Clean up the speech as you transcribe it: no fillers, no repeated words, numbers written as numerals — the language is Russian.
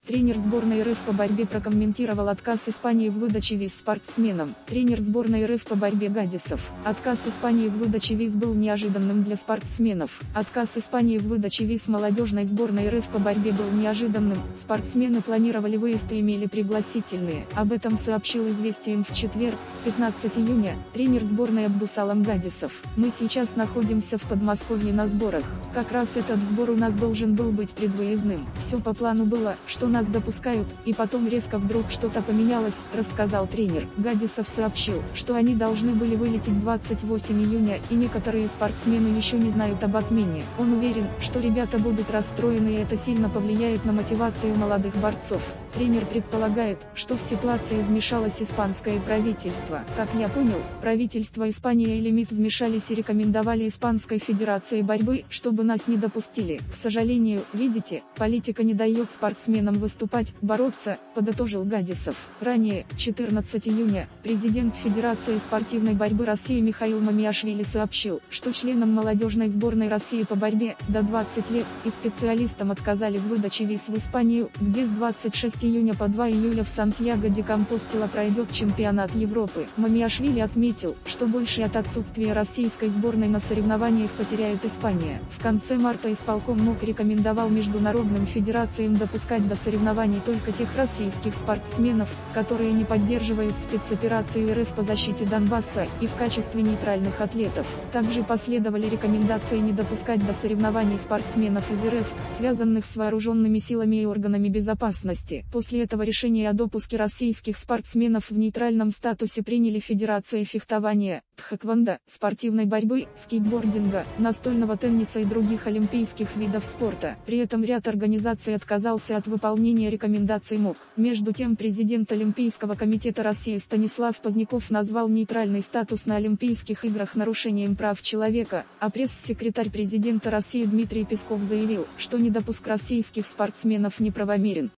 Тренер сборной РФ по борьбе прокомментировал отказ Испании в выдаче виз спортсменам. Тренер сборной РФ по борьбе Гадисов. Отказ Испании в выдаче виз был неожиданным для спортсменов. Отказ Испании в выдаче виз молодежной сборной РФ по борьбе был неожиданным. Спортсмены планировали выезд и имели пригласительные. Об этом сообщил «Известиям» в четверг, 15 июня, тренер сборной Абдусалам Гадисов. «Мы сейчас находимся в Подмосковье на сборах. Как раз этот сбор у нас должен был быть предвыездным. Все по плану было, что нас допускают, и потом резко вдруг что-то поменялось», рассказал тренер. Гадисов сообщил, что они должны были вылететь 28 июня, и некоторые спортсмены еще не знают об отмене. Он уверен, что ребята будут расстроены, и это сильно повлияет на мотивацию молодых борцов. Тренер предполагает, что в ситуацию вмешалось испанское правительство. Как я понял, правительство Испании или МИД вмешались и рекомендовали Испанской Федерации борьбы, чтобы нас не допустили. К сожалению, видите, политика не дает спортсменам выступать, бороться, подытожил Гадисов. Ранее, 14 июня, президент Федерации спортивной борьбы России Михаил Мамиашвили сообщил, что членам молодежной сборной России по борьбе до 20 лет и специалистам отказали в выдаче виз в Испанию, где с 26 июня по 2 июля в Сантьяго-де-Компостела пройдет чемпионат Европы. Мамиашвили отметил, что больше от отсутствия российской сборной на соревнованиях потеряет Испания. В конце марта исполком МОК рекомендовал международным федерациям допускать до соревнований только тех российских спортсменов, которые не поддерживают спецоперацию РФ по защите Донбасса, и в качестве нейтральных атлетов. Также последовали рекомендации не допускать до соревнований спортсменов из РФ, связанных с вооруженными силами и органами безопасности. После этого решение о допуске российских спортсменов в нейтральном статусе приняли Федерация фехтования, тхэквондо, спортивной борьбы, скейтбординга, настольного тенниса и других олимпийских видов спорта. При этом ряд организаций отказался от выполнения рекомендаций МОК. Между тем, президент Олимпийского комитета России Станислав Поздняков назвал нейтральный статус на Олимпийских играх нарушением прав человека, а пресс-секретарь президента России Дмитрий Песков заявил, что недопуск российских спортсменов неправомерен.